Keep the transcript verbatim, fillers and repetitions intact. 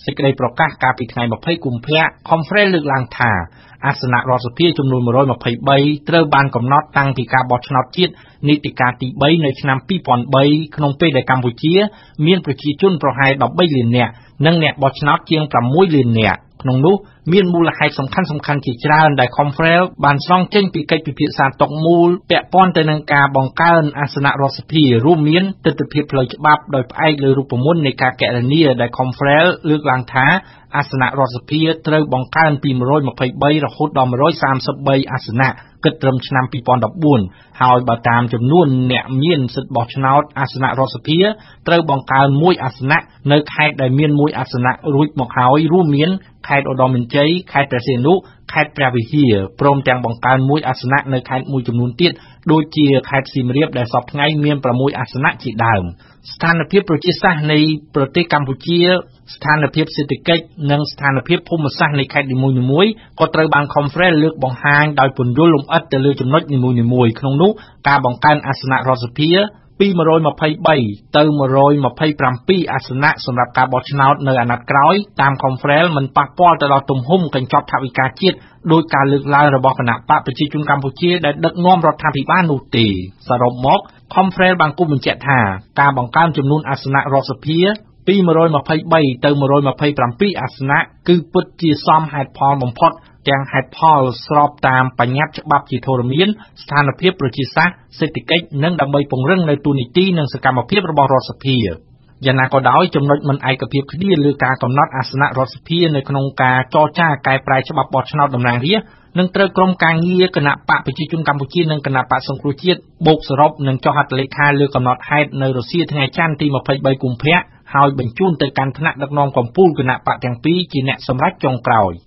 សេចក្តីប្រកាសកាលពីថ្ងៃยี่สิบกุมภาพันธ์ Conference លើកឡើងថាអាសនៈរដ្ឋសភាចំនួនone hundred twenty-threeត្រូវបានកំណត់តាំងពីការបោះឆ្នោតជាតិនីតិកាលទីthreeនៅឆ្នាំtwo thousand threeក្នុងពេលដែលកម្ពុជាមានប្រជាជនប្រហែលthirteenលាននាក់និងអ្នកបោះឆ្នោតជាងsixលាននាក់ក្នុងនោះមានមូលហេតុសំខាន់សំខាន់ជាច្រើនដែល Conference បានស្រង់ចេញពីកិច្ចពិភាក្សាតុមូលពាក់ព័ន្ធទៅនឹងការបង្កើនអាសនៈរដ្ឋសភារួមមានទិដ្ឋភាពផ្លូវច្បាប់ដោយផ្អែកលើរូបមន្តនៃការគណនាដែល Conference លើកឡើងថាអាសនៈរដ្ឋសភាត្រូវបង្កើនពីone hundred twenty-threeរហូតដល់one hundred thirty-threeអាសនៈគិតត្រឹមឆ្នាំtwo thousand fourteenហើយបើតាមចំនួនអ្នកមានសិទ្ធិបោះឆ្នោតអាសនៈរដ្ឋសភាត្រូវបង្កើនមួយអាសនៈនៅខេត្តដែលមានមួយអាសនៈរួចមកហើយរួមមានខេត្តឧត្តរមានជ័យខេត្តព្រះសីហនុខេត្តព្រះវិហារព្រមទាំងបង្កើនមួយអាសនៈនៅខេត្តមួយចំនួនទៀតដូចជាខេត្តសៀមរាបដែលសពថ្ងៃមានsixអាសនៈជាដើមស្ថានភាពប្រជាសាស្ត្រនៃប្រទេសកម្ពុជាស្ថានភាពសេដ្ឋកិច្ចនិងស្ថានភាពភូមិសាស្ត្រនៃខេត្តនីមួយៗក៏ត្រូវបាន Conference លើកបង្ហាញដោយពន្យល់លម្អិតទៅលើចំណុចនីមួយៗក្នុងនោះការបង្កើនអាសនៈរដ្ឋសភាពីone hundred twenty-threeទៅone hundred twenty-sevenអាសនៈសម្រាប់ការបោះឆ្នោតនៅអាណត្តិក្រោយតាម Conference មិនប៉ះពាល់ទៅដល់ទំហំកញ្ចប់ថវិកាជាតិដោយការលើកឡើងរបស់គណៈបកប្រជាជនកម្ពុជាដែលដឹកនាំរដ្ឋាភិបាលនោះទេសរុបមក Conference បានគូបញ្ជាក់ថាការបង្កើនចំនួនអាសនៈរដ្ឋសភាពីone hundred twenty-threeទៅone hundred twenty-sevenអាសនៈគឺពិតជាសមហេតុផលបំផុតទាំងហេតុផលស្របតាមបញ្ញត្តិច្បាប់ជាធរមានស្ថានភាពប្រជាសាស្ត្រសេដ្ឋកិច្ចនិងដើម្បីពង្រឹងនៅទូនីតិនិងសកម្មភាពរបស់រដ្ឋសភាយ៉ាងណាក៏ដោយចំណុចមិនឯកភាពគ្នាលើការកំណត់អាសនៈរដ្ឋសភានៅក្នុងការចរចាកែប្រែច្បាប់បោះឆ្នោតតំណាងរាស្ត្រនឹងត្រូវក្រុមការងារគណៈបកប្រជាជនកម្ពុជានិងគណៈបកសង្គ្រោះជាតិបូកសរុបនិងចុះហត្ថលេខាលើកំណត់ហេតុនៅរសៀលថ្ងៃច័ន្ទទីtwenty-threeកុម្ភៈហើយបញ្ជូនទៅកាន់ថ្នាក់ដឹកនាំកម្ពុជាគណៈបកទាំងពីរជាអ្នកសម្រេចចុងក្រោយ